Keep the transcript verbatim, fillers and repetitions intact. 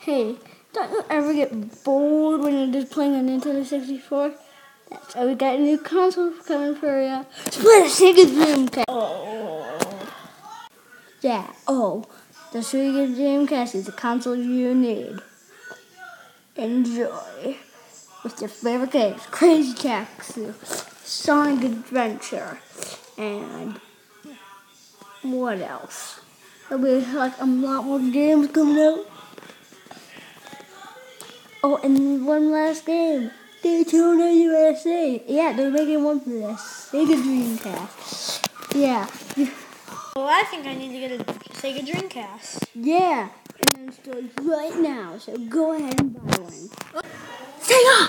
Hey, don't you ever get bored when you're just playing a Nintendo sixty-four? That's why we got a new console coming for you. Split a Sega Dreamcast. Oh. Yeah, oh. The Sega Dreamcast is the console you need. Enjoy. With your favorite games, Crazy Taxi, Sonic Adventure, and what else? There'll be like a lot more games coming out. Oh, and one last game. Daytona U S A. Yeah, they're making one for this. Sega Dreamcast. Yeah. Well, I think I need to get a Sega Dreamcast. Yeah. And then stores right now. So go ahead and buy one. Sega!